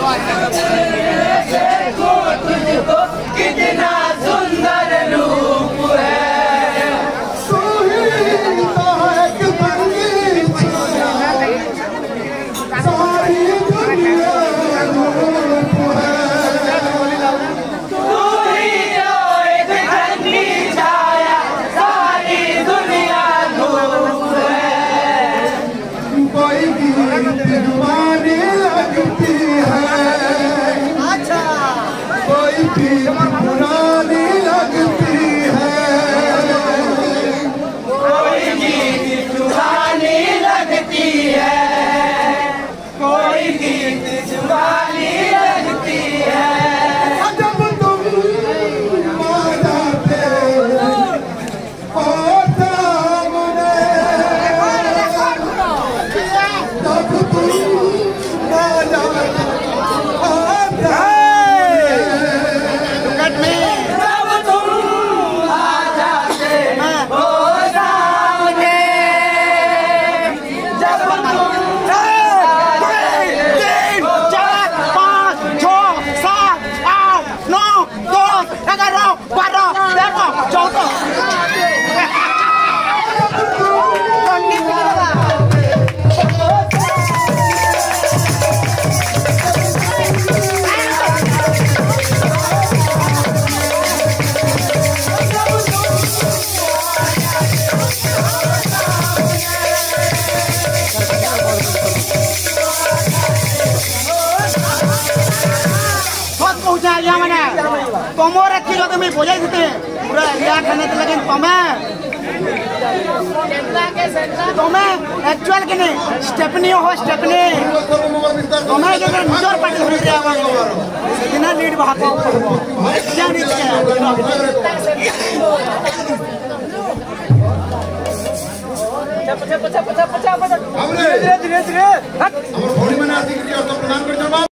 कितना सुंदर रूप है, तू ही तो एक संगीत सारी दुनिया रूप है, तू ही तो एक ठंडी छाया सारी दुनिया धूप है। कोई गीत जुबानी लगती है, कोई गीत पुरानी लगती है, कोई गीत जुबानी लगती है, कोई गीत जुबानी लगती है। जब तुम आ जाते हो सामने, जब तुम आ जाते हो जब तुम आ जाते हो सामने, जब तुम 3, 4, 5, 6, 7, 8, 9, 10, 11, 12, 13, 14. मैंने कमर अच्छी लगे मैं बोझा देते पूरा इंडिया खाने लगे तुम्हें एक्चुअल के नहीं स्टेपनी हो स्टेपनी तुम्हें जो निजर पार्टी हो रहा है इतना लीड भागो क्या लीड है धीरे धीरे